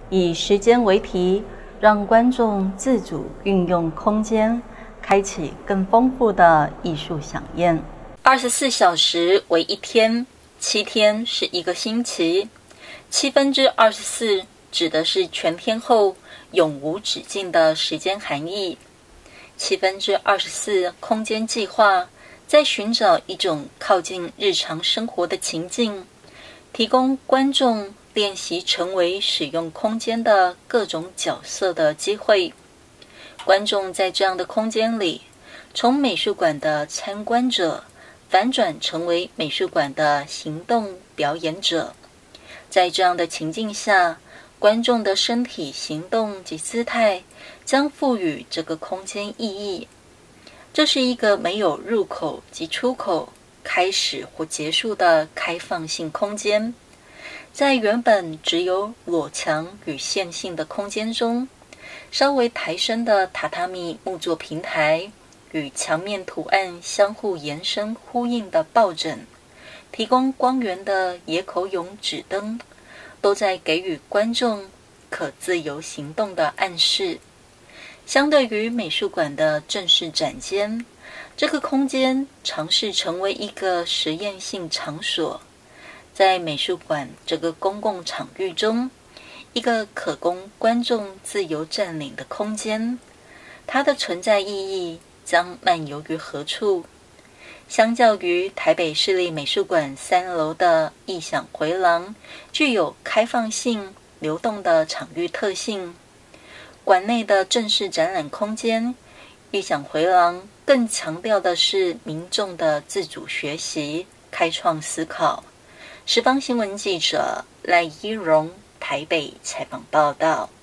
以时间为题，让观众自主运用空间，开启更丰富的艺术飨宴。24小时为一天，7天是一个星期，24/7指的是全天候永无止境的时间含义。24/7空间计划在寻找一种靠近日常生活的情境，提供观众练习成为使用空间的各种角色的机会。观众在这样的空间里，从美术馆的参观者反转成为美术馆的行动表演者。在这样的情境下，观众的身体行动及姿态将赋予这个空间意义。这是一个没有入口及出口、开始或结束的开放性空间。在原本只有裸墙与线性的空间中，稍微抬升的榻榻米木座平台与墙面图案相互延伸呼应的抱枕，提供光源的野口勇纸灯，都在给予观众可自由行动的暗示。相对于美术馆的正式展间，这个空间尝试成为一个实验性场所。在美术馆这个公共场域中，一个可供观众自由占领的空间，它的存在意义将漫游于何处？相较于台北市立美术馆3楼的意想回廊，具有开放性、流动的场域特性。馆内的正式展览空间，意想回廊更强调的是民众的自主学习、开创思考。时方新闻记者赖依荣台北采访报道。